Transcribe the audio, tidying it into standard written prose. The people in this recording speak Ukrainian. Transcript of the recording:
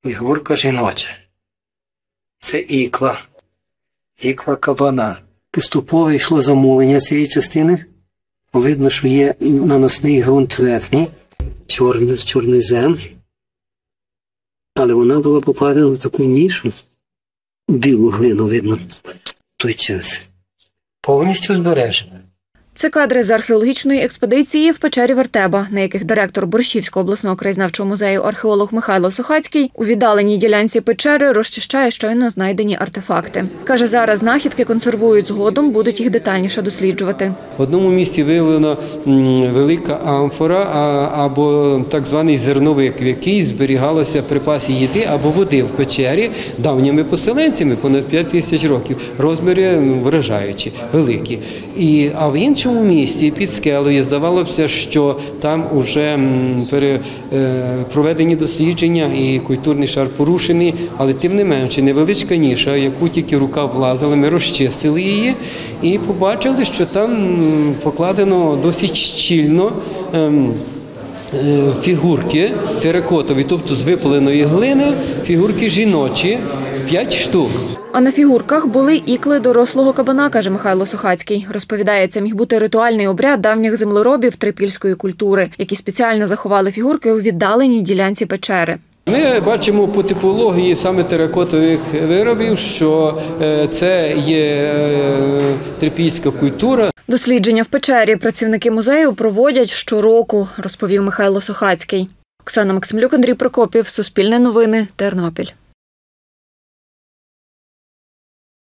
Фігурка жіноча. Це ікла. Ікла кабана. Поступово йшло замулення цієї частини. Видно, що є наносний ґрунт верхній, чорнозем. Але вона була покладена в таку нішу. Білу глину видно в той час. Повністю збережена. Це кадри з археологічної експедиції в печері Вертеба, на яких директор Борщівського обласного краєзнавчого музею археолог Михайло Сохацький у віддаленій ділянці печери розчищає щойно знайдені артефакти. Каже, зараз знахідки консервують, згодом будуть їх детальніше досліджувати. В одному місці виявлена велика амфора або так званий зерновик, в якій зберігалося припаси їди або води в печері давніми поселенцями, понад 5 тисяч років. Розміри вражаючі, великі. А в іншому місці під скелею здавалося, що там вже проведені дослідження і культурний шар порушений, але тим не менше невеличка ніша, в яку тільки рука влазила, ми розчистили її і побачили, що там покладено досить щільно фігурки теракотові, тобто з випаленої глини, фігурки жіночі, 5 штук. А на фігурках були ікли дорослого кабана, каже Михайло Сохацький. Розповідає, це міг бути ритуальний обряд давніх землеробів трипільської культури, які спеціально заховали фігурки у віддаленій ділянці печери. Ми бачимо по типології саме теракотових виробів, що це є трипільська культура. Дослідження в печері працівники музею проводять щороку, розповів Михайло Сохацький. Оксана Максимлюк, Андрій Прокопів, Суспільне новини, Тернопіль.